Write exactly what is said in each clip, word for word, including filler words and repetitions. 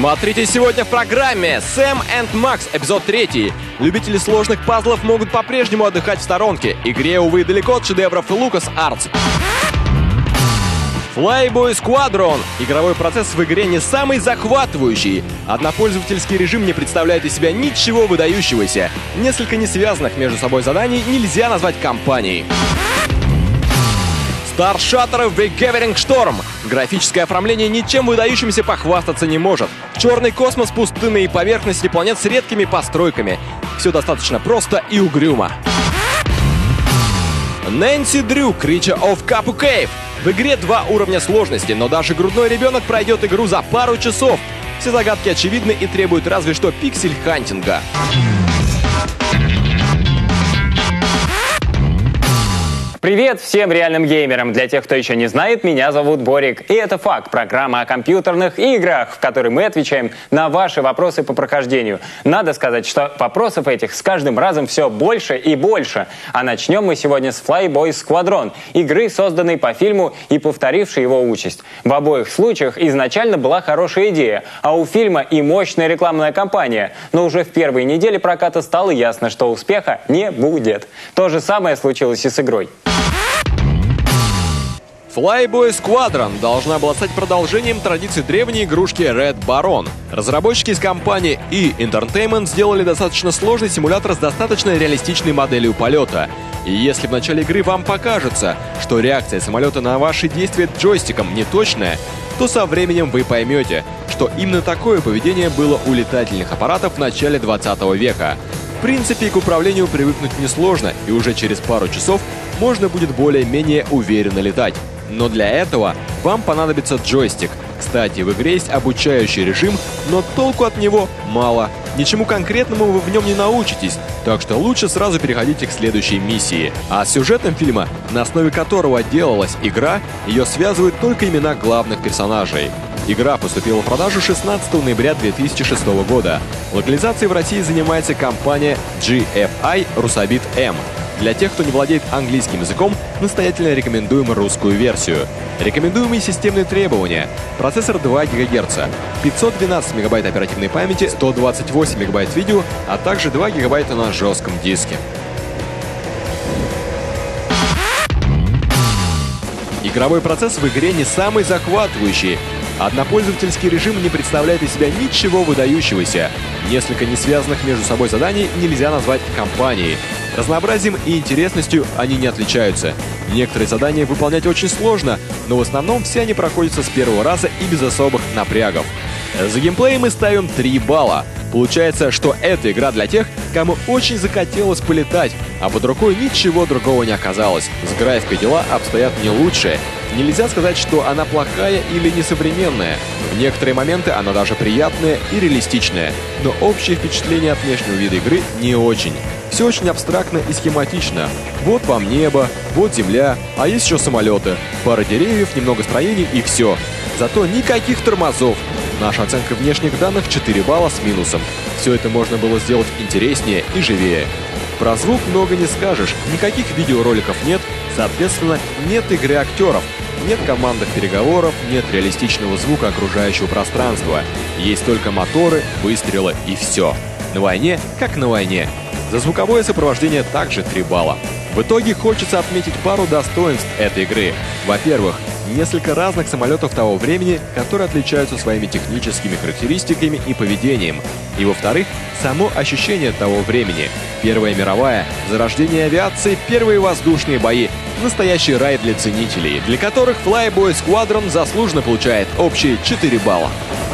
Смотрите сегодня в программе Сэм энд Макс, эпизод третий. Любители сложных пазлов могут по-прежнему отдыхать в сторонке. Игре, увы, далеко от шедевров LucasArts. Flyboy Squadron. Игровой процесс в игре не самый захватывающий. Однопользовательский режим не представляет из себя ничего выдающегося. Несколько несвязанных между собой заданий нельзя назвать кампанией. Star Shattered The Gathering Storm. Графическое оформление ничем выдающимся похвастаться не может. Черный космос, пустынные поверхности планет с редкими постройками. Все достаточно просто и угрюмо. Нэнси Дрю Creature of Kapu Cave. В игре два уровня сложности, но даже грудной ребенок пройдет игру за пару часов. Все загадки очевидны и требуют разве что пиксель-хантинга. Привет всем реальным геймерам! Для тех, кто еще не знает, меня зовут Борик. И это «Факт» — программа о компьютерных играх, в которой мы отвечаем на ваши вопросы по прохождению. Надо сказать, что вопросов этих с каждым разом все больше и больше. А начнем мы сегодня с Flyboy Squadron, игры, созданной по фильму и повторившей его участь. В обоих случаях изначально была хорошая идея, а у фильма и мощная рекламная кампания. Но уже в первой неделе проката стало ясно, что успеха не будет. То же самое случилось и с игрой. Flyboy Squadron должна была стать продолжением традиции древней игрушки Red Baron. Разработчики из компании и Entertainment сделали достаточно сложный симулятор с достаточно реалистичной моделью полета. И если в начале игры вам покажется, что реакция самолета на ваши действия джойстиком неточная, то со временем вы поймете, что именно такое поведение было у летательных аппаратов в начале двадцатого века. В принципе, к управлению привыкнуть несложно, и уже через пару часов можно будет более-менее уверенно летать. Но для этого вам понадобится джойстик. Кстати, в игре есть обучающий режим, но толку от него мало. Ничему конкретному вы в нем не научитесь, так что лучше сразу переходите к следующей миссии. А с сюжетом фильма, на основе которого делалась игра, ее связывают только имена главных персонажей. Игра поступила в продажу шестнадцатого ноября две тысячи шестого года. Локализацией в России занимается компания джи эф ай Rusabit эм. Для тех, кто не владеет английским языком, настоятельно рекомендуем русскую версию. Рекомендуемые системные требования: процессор два гигагерца, пятьсот двенадцать мегабайт оперативной памяти, сто двадцать восемь мегабайт видео, а также два гигабайта на жестком диске. Игровой процесс в игре не самый захватывающий. Однопользовательский режим не представляет из себя ничего выдающегося. Несколько несвязанных между собой заданий нельзя назвать кампанией. Разнообразием и интересностью они не отличаются. Некоторые задания выполнять очень сложно, но в основном все они проходятся с первого раза и без особых напрягов. За геймплей мы ставим три балла. Получается, что это игра для тех, кому очень захотелось полетать, а под рукой ничего другого не оказалось. С графикой дела обстоят не лучше. Нельзя сказать, что она плохая или несовременная. В некоторые моменты она даже приятная и реалистичная. Но общее впечатление от внешнего вида игры не очень. Все очень абстрактно и схематично. Вот вам небо, вот земля, а есть еще самолеты. Пара деревьев, немного строений и все. Зато никаких тормозов. Наша оценка внешних данных четыре балла с минусом. Все это можно было сделать интереснее и живее. Про звук много не скажешь, никаких видеороликов нет, соответственно, нет игры актеров, нет командных переговоров, нет реалистичного звука окружающего пространства. Есть только моторы, выстрелы и все. На войне, как на войне. За звуковое сопровождение также три балла. В итоге хочется отметить пару достоинств этой игры. Во-первых, несколько разных самолетов того времени, которые отличаются своими техническими характеристиками и поведением. И во-вторых, само ощущение того времени. Первая мировая, зарождение авиации, первые воздушные бои. Настоящий рай для ценителей, для которых Flyboy Squadron заслуженно получает общие четыре балла.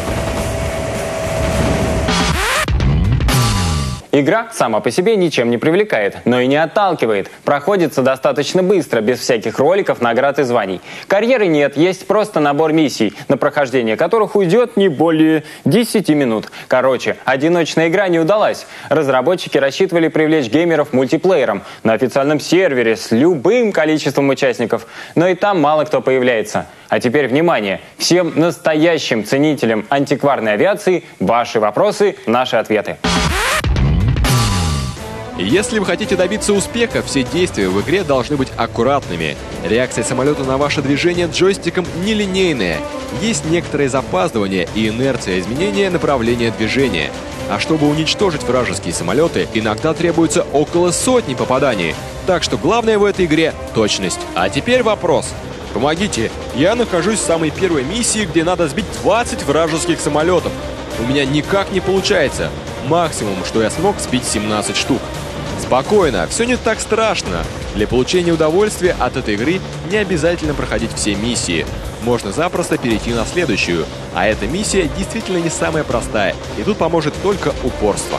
Игра сама по себе ничем не привлекает, но и не отталкивает. Проходится достаточно быстро, без всяких роликов, наград и званий. Карьеры нет, есть просто набор миссий, на прохождение которых уйдет не более десяти минут. Короче, одиночная игра не удалась. Разработчики рассчитывали привлечь геймеров мультиплеером на официальном сервере с любым количеством участников, но и там мало кто появляется. А теперь внимание! Всем настоящим ценителям антикварной авиации ваши вопросы, наши ответы. Если вы хотите добиться успеха, все действия в игре должны быть аккуратными. Реакция самолета на ваше движение джойстиком нелинейная. Есть некоторые запаздывания и инерция изменения направления движения. А чтобы уничтожить вражеские самолеты, иногда требуется около сотни попаданий. Так что главное в этой игре — точность. А теперь вопрос. Помогите, я нахожусь в самой первой миссии, где надо сбить двадцать вражеских самолетов. У меня никак не получается. Максимум, что я смог, сбить семнадцать штук. Спокойно, все не так страшно. Для получения удовольствия от этой игры не обязательно проходить все миссии. Можно запросто перейти на следующую. А эта миссия действительно не самая простая, и тут поможет только упорство.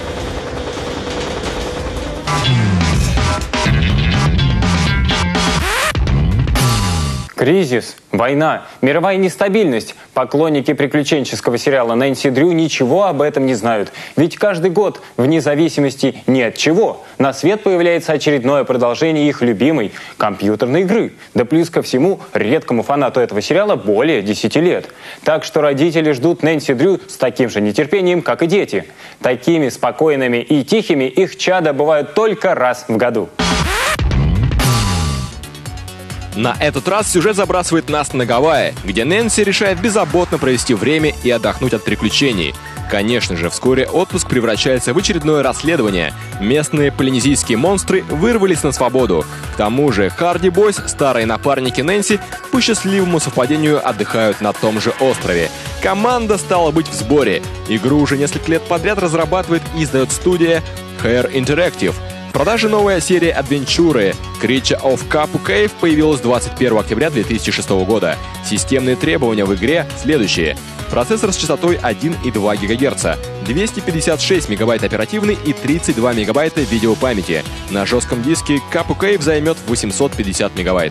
Кризис, война, мировая нестабильность. Поклонники приключенческого сериала «Нэнси Дрю» ничего об этом не знают. Ведь каждый год, вне зависимости ни от чего, на свет появляется очередное продолжение их любимой компьютерной игры. Да плюс ко всему, редкому фанату этого сериала более десяти лет. Так что родители ждут «Нэнси Дрю» с таким же нетерпением, как и дети. Такими спокойными и тихими их чада бывают только раз в году. На этот раз сюжет забрасывает нас на Гавайи, где Нэнси решает беззаботно провести время и отдохнуть от приключений. Конечно же, вскоре отпуск превращается в очередное расследование. Местные полинезийские монстры вырвались на свободу. К тому же Харди Бойс, старые напарники Нэнси, по счастливому совпадению отдыхают на том же острове. Команда стала быть в сборе. Игру уже несколько лет подряд разрабатывает и издает студия Hair Interactive. В продаже новая серия адвенчуры Creature of Kapu Cave появилась двадцать первого октября две тысячи шестого года. Системные требования в игре следующие. Процессор с частотой один и два гигагерца, двести пятьдесят шесть мегабайт оперативной и тридцать два мегабайта видеопамяти. На жестком диске Kapu Cave займет восемьсот пятьдесят мегабайт.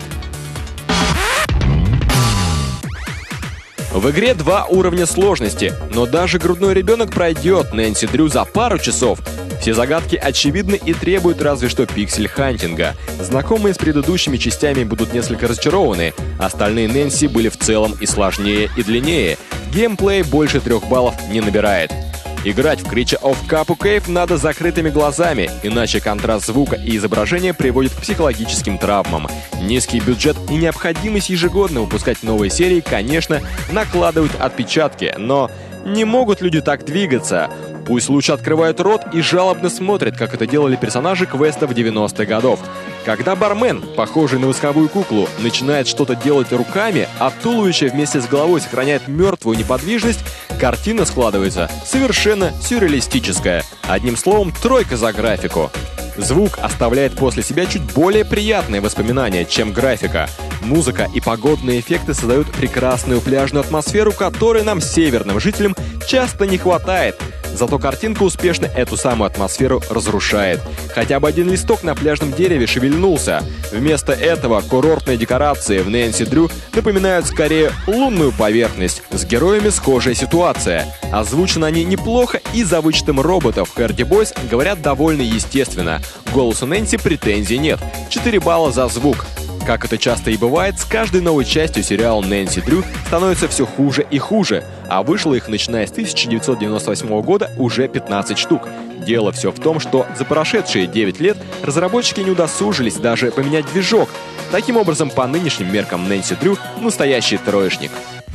В игре два уровня сложности, но даже грудной ребенок пройдет Нэнси Дрю за пару часов. Все загадки очевидны и требуют разве что пиксель-хантинга. Знакомые с предыдущими частями будут несколько разочарованы. Остальные Нэнси были в целом и сложнее, и длиннее. Геймплей больше трех баллов не набирает. Играть в Creature of Kapu Cave надо закрытыми глазами, иначе контраст звука и изображения приводит к психологическим травмам. Низкий бюджет и необходимость ежегодно выпускать новые серии, конечно, накладывают отпечатки, но не могут люди так двигаться. Пусть лучше открывают рот и жалобно смотрят, как это делали персонажи квестов девяностых годов. Когда бармен, похожий на восковую куклу, начинает что-то делать руками, а туловище вместе с головой сохраняет мертвую неподвижность, картина складывается совершенно сюрреалистическая. Одним словом, тройка за графику. Звук оставляет после себя чуть более приятные воспоминания, чем графика. Музыка и погодные эффекты создают прекрасную пляжную атмосферу, которой нам, северным жителям, часто не хватает. Зато картинка успешно эту самую атмосферу разрушает. Хотя бы один листок на пляжном дереве шевельнулся. Вместо этого курортные декорации в Нэнси Дрю напоминают скорее лунную поверхность. С героями схожая ситуация. Озвучены они неплохо, и за вычетом роботов Харди Бойс говорят довольно естественно. К голосу Нэнси претензий нет. четыре балла за звук. Как это часто и бывает, с каждой новой частью сериала «Нэнси Дрю» становится все хуже и хуже, а вышло их, начиная с тысяча девятьсот девяносто восьмого года, уже пятнадцать штук. Дело все в том, что за прошедшие девять лет разработчики не удосужились даже поменять движок. Таким образом, по нынешним меркам «Нэнси Дрю» — настоящий троечник.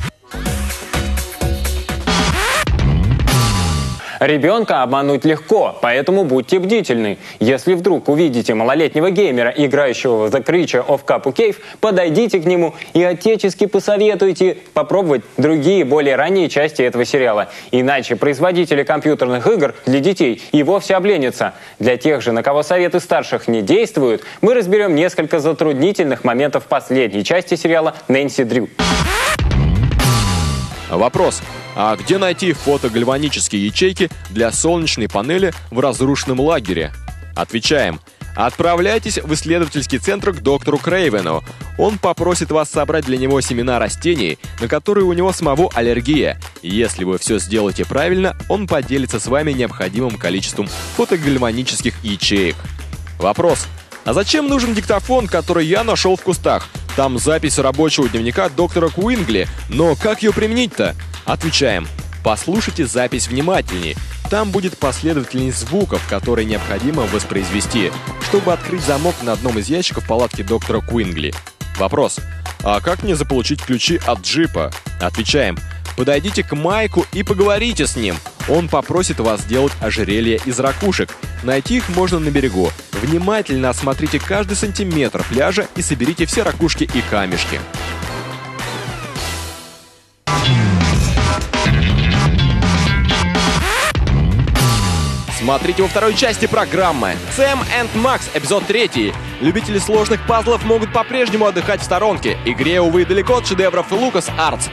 Ребенка обмануть легко, поэтому будьте бдительны. Если вдруг увидите малолетнего геймера, играющего в The Creature of Kapu Cave, подойдите к нему и отечески посоветуйте попробовать другие, более ранние части этого сериала. Иначе производители компьютерных игр для детей и вовсе обленятся. Для тех же, на кого советы старших не действуют, мы разберем несколько затруднительных моментов последней части сериала «Нэнси Дрю». Вопрос. А где найти фотогальванические ячейки для солнечной панели в разрушенном лагере? Отвечаем. Отправляйтесь в исследовательский центр к доктору Крейвену. Он попросит вас собрать для него семена растений, на которые у него самого аллергия. Если вы все сделаете правильно, он поделится с вами необходимым количеством фотогальванических ячеек. Вопрос. А зачем нужен диктофон, который я нашел в кустах? Там запись рабочего дневника доктора Куингли, но как ее применить-то? Отвечаем. Послушайте запись внимательнее. Там будет последовательность звуков, которые необходимо воспроизвести, чтобы открыть замок на одном из ящиков палатки доктора Куингли. Вопрос: а как мне заполучить ключи от джипа? Отвечаем: подойдите к Майку и поговорите с ним. Он попросит вас сделать ожерелье из ракушек. Найти их можно на берегу. Внимательно осмотрите каждый сантиметр пляжа и соберите все ракушки и камешки. Смотрите во второй части программы. Сэм энд Макс, эпизод третий. Любители сложных пазлов могут по-прежнему отдыхать в сторонке. Игре, увы, далеко от шедевров LucasArts.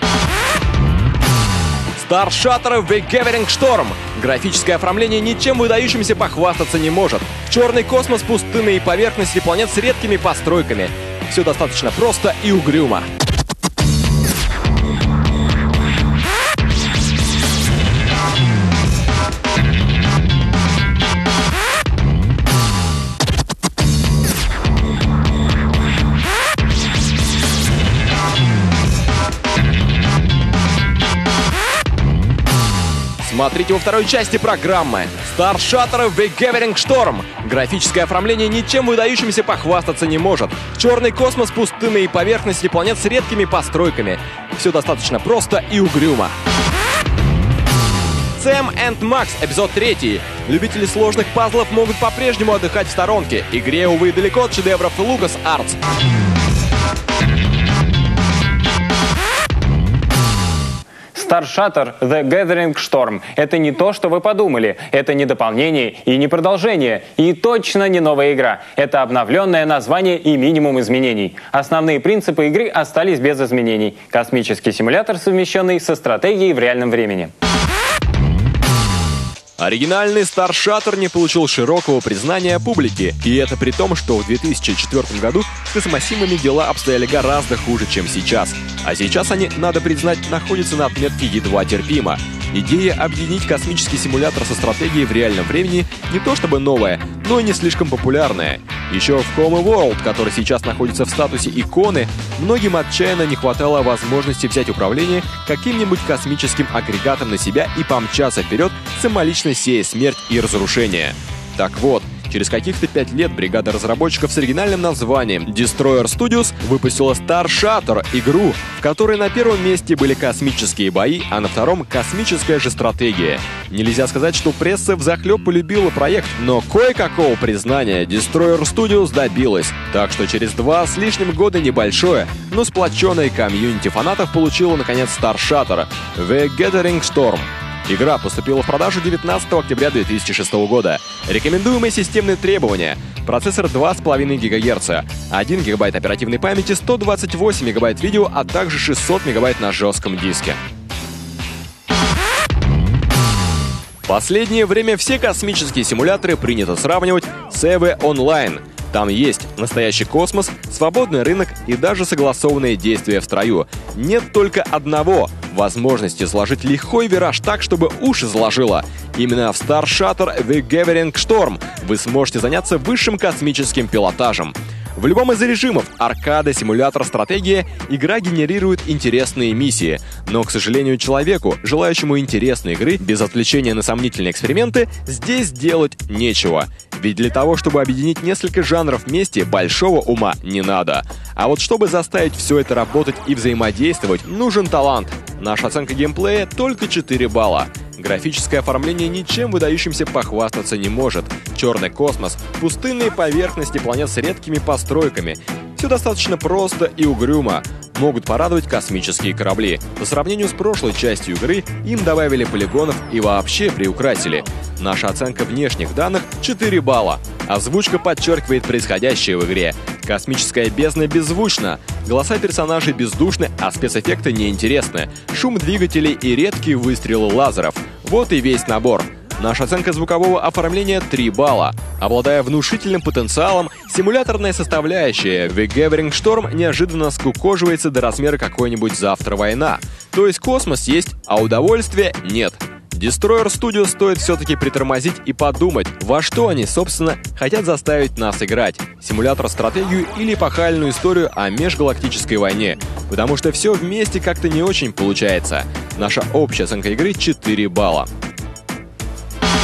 Star Shattered The Gathering Storm. Графическое оформление ничем выдающимся похвастаться не может. Черный космос, пустынные поверхности планет с редкими постройками. Все достаточно просто и угрюмо. Смотрите во второй части программы. Star Shattered The Gathering Storm. Графическое оформление ничем выдающимся похвастаться не может. Черный космос, пустынные поверхности планет с редкими постройками. Все достаточно просто и угрюмо. Сэм энд Макс, эпизод третий. Любители сложных пазлов могут по-прежнему отдыхать в сторонке. Игре, увы, далеко от шедевров LucasArts. Star Shattered The Gathering Storm — это не то, что вы подумали. Это не дополнение и не продолжение. И точно не новая игра. Это обновленное название и минимум изменений. Основные принципы игры остались без изменений. Космический симулятор, совмещенный со стратегией в реальном времени. Оригинальный Star Shattered не получил широкого признания публики. И это при том, что в две тысячи четвёртом году с космосимами дела обстояли гораздо хуже, чем сейчас. А сейчас они, надо признать, находятся на отметке едва терпимо. Идея объединить космический симулятор со стратегией в реальном времени не то чтобы новая, но и не слишком популярная. Еще в Home World, который сейчас находится в статусе иконы, многим отчаянно не хватало возможности взять управление каким-нибудь космическим агрегатом на себя и помчаться вперед, самолично сея смерть и разрушение. Так вот, через каких-то пять лет бригада разработчиков с оригинальным названием Destroyer Studios выпустила Star Shattered, игру, в которой на первом месте были космические бои, а на втором — космическая же стратегия. Нельзя сказать, что пресса взахлеб полюбила проект, но кое-какого признания Destroyer Studios добилась. Так что через два с лишним года небольшое, но сплоченное комьюнити фанатов получило, наконец, Star Shattered The Gathering Storm. Игра поступила в продажу девятнадцатого октября две тысячи шестого года. Рекомендуемые системные требования: процессор два с половиной гигагерца, один гигабайт оперативной памяти, сто двадцать восемь мегабайт видео, а также шестьсот мегабайт на жестком диске. В последнее время все космические симуляторы принято сравнивать с Эве Онлайн. Там есть настоящий космос, свободный рынок и даже согласованные действия в строю. Нет только одного — возможности сложить лихой вираж так, чтобы уши заложило. Именно в Star Shattered The Gathering Storm вы сможете заняться высшим космическим пилотажем. В любом из режимов — аркада, симулятор, стратегия — игра генерирует интересные миссии. Но, к сожалению, человеку, желающему интересной игры, без отвлечения на сомнительные эксперименты, здесь делать нечего. Ведь для того, чтобы объединить несколько жанров вместе, большого ума не надо. А вот чтобы заставить все это работать и взаимодействовать, нужен талант. Наша оценка геймплея — только четыре балла. Графическое оформление ничем выдающимся похвастаться не может. Черный космос, пустынные поверхности планет с редкими постройками. Все достаточно просто и угрюмо. Могут порадовать космические корабли. По сравнению с прошлой частью игры, им добавили полигонов и вообще приукрасили. Наша оценка внешних данных — четыре балла. Озвучка подчеркивает происходящее в игре. Космическая бездна беззвучна, голоса персонажей бездушны, а спецэффекты неинтересны. Шум двигателей и редкие выстрелы лазеров. Вот и весь набор. Наша оценка звукового оформления — три балла. Обладая внушительным потенциалом, симуляторная составляющая The Gathering Storm неожиданно скукоживается до размера какой-нибудь «Завтра война». То есть космос есть, а удовольствия нет. Destroyer Studios стоит все-таки притормозить и подумать, во что они, собственно, хотят заставить нас играть. Симулятор-стратегию или эпохальную историю о межгалактической войне. Потому что все вместе как-то не очень получается. Наша общая оценка игры — четыре балла.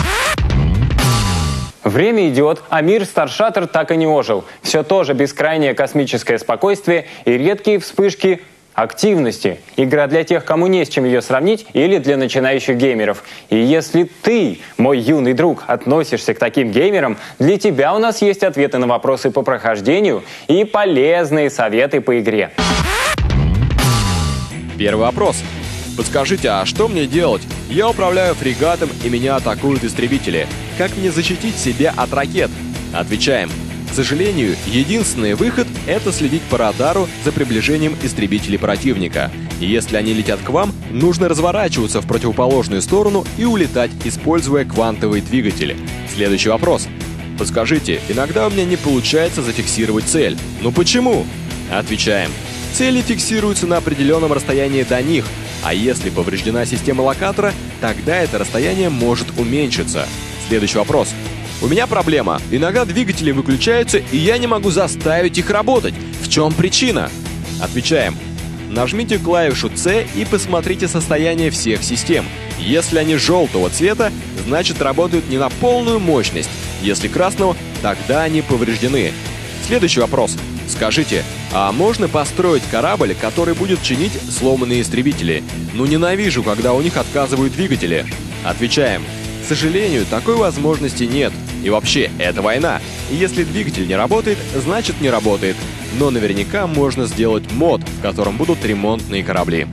Время идет, а мир Star Shattered так и не ожил. Все тоже бескрайнее космическое спокойствие и редкие вспышки активности. Игра для тех, кому не с чем ее сравнить, или для начинающих геймеров. И если ты, мой юный друг, относишься к таким геймерам, для тебя у нас есть ответы на вопросы по прохождению и полезные советы по игре. Первый вопрос. Подскажите, а что мне делать? Я управляю фрегатом, и меня атакуют истребители. Как мне защитить себя от ракет? Отвечаем. К сожалению, единственный выход — это следить по радару за приближением истребителей противника. И если они летят к вам, нужно разворачиваться в противоположную сторону и улетать, используя квантовый двигатель. Следующий вопрос. Подскажите, иногда у меня не получается зафиксировать цель. Ну почему? Отвечаем. Цели фиксируются на определенном расстоянии до них, а если повреждена система локатора, тогда это расстояние может уменьшиться. Следующий вопрос. У меня проблема. Иногда двигатели выключаются, и я не могу заставить их работать. В чем причина? Отвечаем. Нажмите клавишу С и посмотрите состояние всех систем. Если они желтого цвета, значит работают не на полную мощность. Если красного, тогда они повреждены. Следующий вопрос. Скажите, а можно построить корабль, который будет чинить сломанные истребители? Ну ненавижу, когда у них отказывают двигатели. Отвечаем. К сожалению, такой возможности нет. И вообще, это война. И если двигатель не работает, значит не работает. Но наверняка можно сделать мод, в котором будут ремонтные корабли.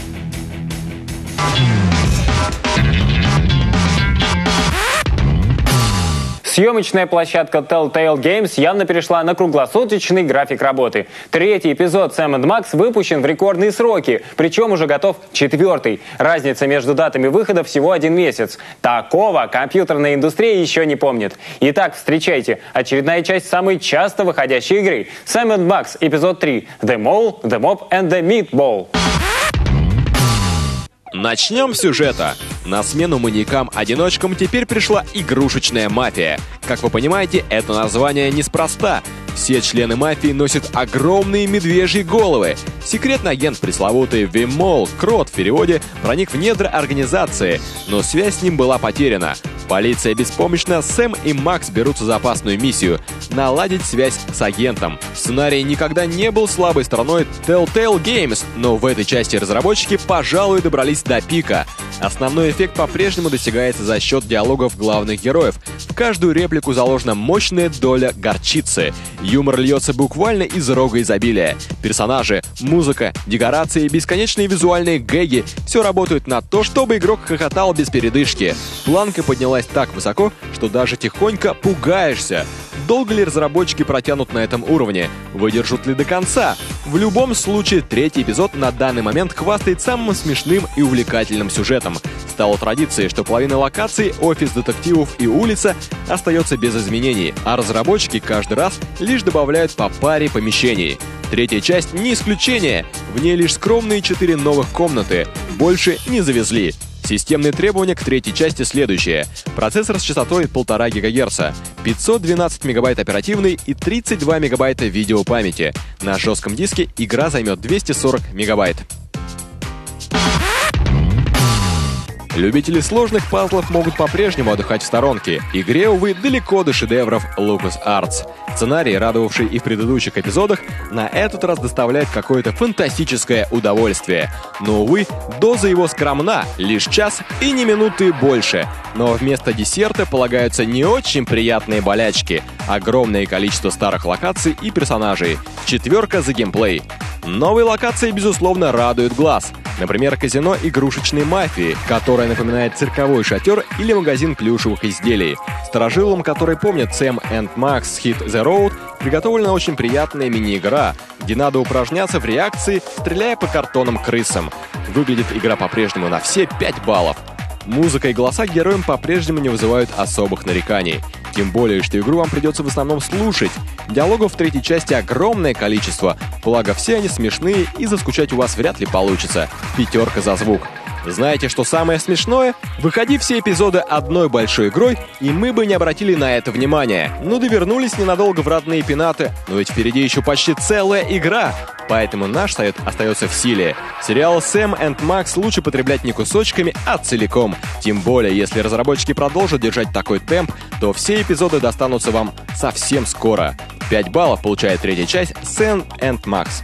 Съемочная площадка Telltale Games явно перешла на круглосуточный график работы. Третий эпизод Сэм энд Макс выпущен в рекордные сроки, причем уже готов четвертый. Разница между датами выхода всего один месяц. Такого компьютерная индустрия еще не помнит. Итак, встречайте, очередная часть самой часто выходящей игры. Сэм энд Макс, эпизод три. The Mole, The Mob and the Meatball. Начнем с сюжета. На смену маньякам-одиночкам теперь пришла игрушечная мафия. Как вы понимаете, это название неспроста. Все члены мафии носят огромные медвежьи головы. Секретный агент пресловутый Вимол, Крот в переводе, проник в недра организации, но связь с ним была потеряна. Полиция беспомощна, Сэм и Макс берутся за опасную миссию — наладить связь с агентом. Сценарий никогда не был слабой стороной Telltale Games, но в этой части разработчики, пожалуй, добрались до пика. Основной эффект по-прежнему достигается за счет диалогов главных героев. В каждую реплику заложена мощная доля горчицы. Юмор льется буквально из рога изобилия. Персонажи, музыка, декорации, бесконечные визуальные гэги — все работают на то, чтобы игрок хохотал без передышки. Планка поднялась так высоко, что даже тихонько пугаешься. Долго ли разработчики протянут на этом уровне? Выдержат ли до конца? В любом случае, третий эпизод на данный момент хвастает самым смешным и увлекательным сюжетом. Стало традицией, что половина локаций, офис детективов и улица остается без изменений, а разработчики каждый раз лишь добавляют по паре помещений. Третья часть не исключение. В ней лишь скромные четыре новых комнаты. Больше не завезли. Системные требования к третьей части следующие. Процессор с частотой полтора гигагерца, пятьсот двенадцать мегабайт оперативной и тридцать два мегабайта видеопамяти. На жестком диске игра займет двести сорок мегабайт. Любители сложных пазлов могут по-прежнему отдыхать в сторонке. Игре, увы, далеко до шедевров LucasArts. Сценарий, радовавший и в предыдущих эпизодах, на этот раз доставляет какое-то фантастическое удовольствие. Но, увы, доза его скромна, лишь час и не минуты больше. Но вместо десерта полагаются не очень приятные болячки, огромное количество старых локаций и персонажей, четверка за геймплей. Новые локации, безусловно, радуют глаз. Например, казино игрушечной мафии, которое напоминает цирковой шатер или магазин плюшевых изделий. Старожилам, которые помнят Сэм энд Макс Hit the Road, приготовлена очень приятная мини-игра, где надо упражняться в реакции, стреляя по картонным крысам. Выглядит игра по-прежнему на все пять баллов. Музыка и голоса к героям по-прежнему не вызывают особых нареканий. Тем более, что игру вам придется в основном слушать. Диалогов в третьей части огромное количество, благо все они смешные и заскучать у вас вряд ли получится. Пятерка за звук. Знаете, что самое смешное? Выходи все эпизоды одной большой игрой, и мы бы не обратили на это внимания. Ну да вернулись ненадолго в родные пенаты, но ведь впереди еще почти целая игра. Поэтому наш совет остается в силе. Сериал «Сэм энд Макс» лучше потреблять не кусочками, а целиком. Тем более, если разработчики продолжат держать такой темп, то все эпизоды достанутся вам совсем скоро. пять баллов получает третья часть «Сэм энд Макс».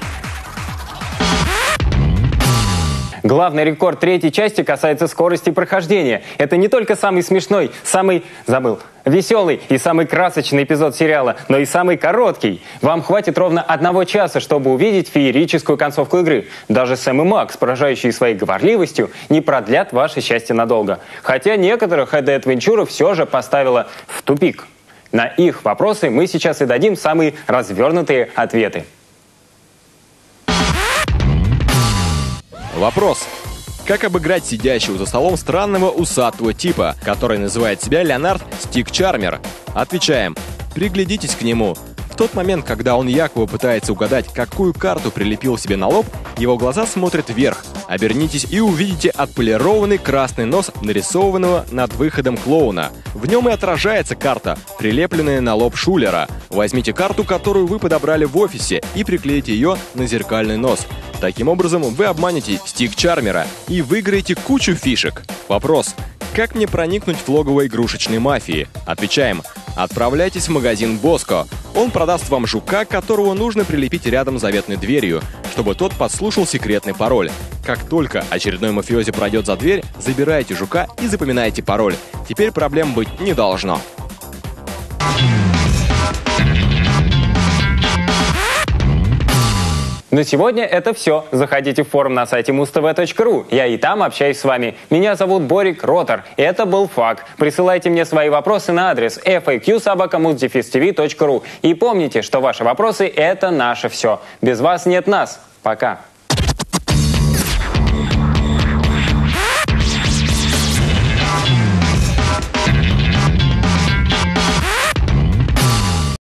Главный рекорд третьей части касается скорости прохождения. Это не только самый смешной, самый, забыл, веселый и самый красочный эпизод сериала, но и самый короткий. Вам хватит ровно одного часа, чтобы увидеть феерическую концовку игры. Даже Сэм и Макс, поражающие своей говорливостью, не продлят ваше счастье надолго. Хотя некоторых эта адвенчура все же поставила в тупик. На их вопросы мы сейчас и дадим самые развернутые ответы. Вопрос. Как обыграть сидящего за столом странного усатого типа, который называет себя Леонард Стикчармер? Отвечаем. Приглядитесь к нему. В тот момент, когда он якобы пытается угадать, какую карту прилепил себе на лоб, его глаза смотрят вверх. Обернитесь и увидите отполированный красный нос нарисованного над выходом клоуна. В нем и отражается карта, прилепленная на лоб Шулера. Возьмите карту, которую вы подобрали в офисе, и приклейте ее на зеркальный нос. Таким образом, вы обманете Стикчармера и выиграете кучу фишек. Вопрос. Как мне проникнуть в логово игрушечной мафии? Отвечаем. Отправляйтесь в магазин Боско. Он продаст вам жука, которого нужно прилепить рядом с заветной дверью, чтобы тот подслушал секретный пароль. Как только очередной мафиози пройдет за дверь, забирайте жука и запоминайте пароль. Теперь проблем быть не должно. На сегодня это все. Заходите в форум на сайте муз тэ вэ точка ру. Я и там общаюсь с вами. Меня зовут Борик Ротор. Это был ФАК. Присылайте мне свои вопросы на адрес эф эй кью собака муз дефис ти ви точка ру. И помните, что ваши вопросы – это наше все. Без вас нет нас. Пока.